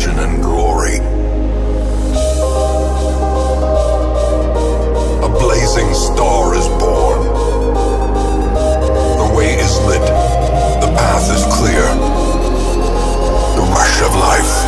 fortune and glory. A blazing star is born. The way is lit, the path is clear. The rush of life.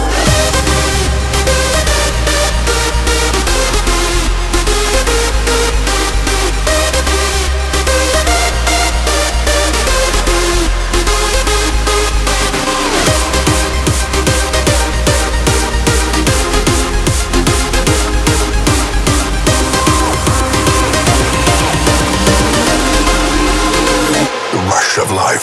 Of life.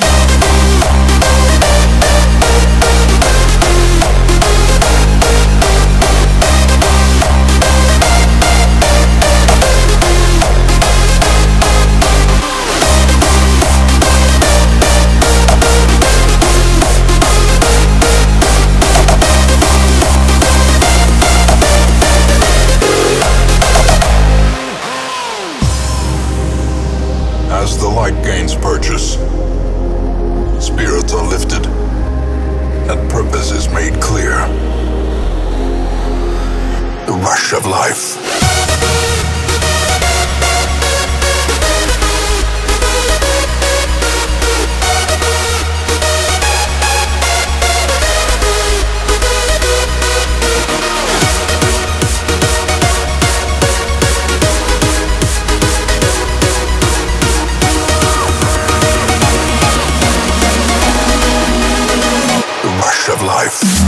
As the light gains purchase, spirits are lifted, and purpose is made clear. The rush of life. Of life.